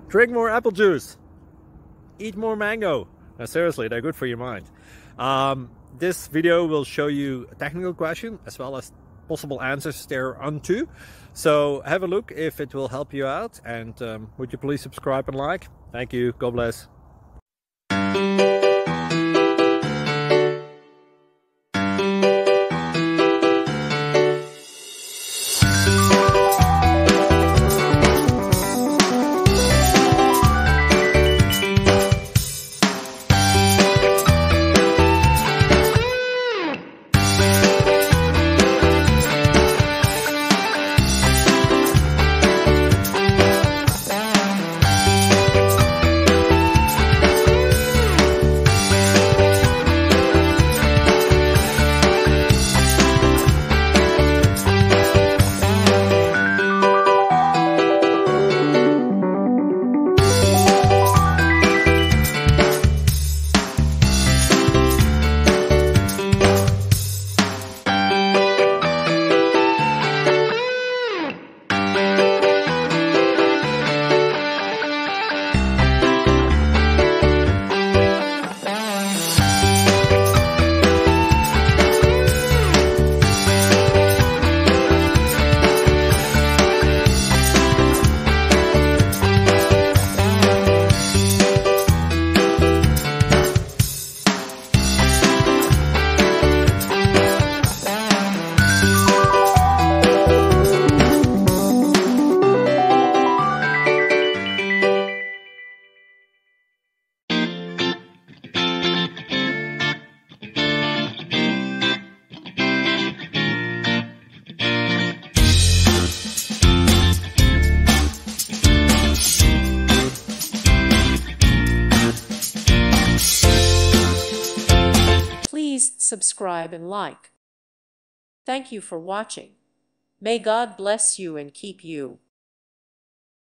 Drink more apple juice. Eat more mango. Now, seriously, they're good for your mind. This video will show you a technical question as well as possible answers thereunto. So have a look if it will help you out, and would you please subscribe and like? Thank you. God bless. Please subscribe and like. Thank you for watching. May God bless you and keep you.